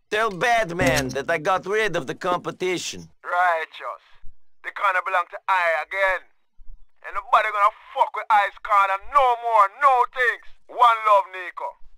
Tell Batman that I got rid of the competition. Righteous. The corner belong to I again. And nobody gonna fuck with Ice Corner no more, no things. One love, Nico.